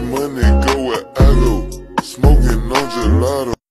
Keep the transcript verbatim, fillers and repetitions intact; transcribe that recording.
money go where I go. Smoking on gelato.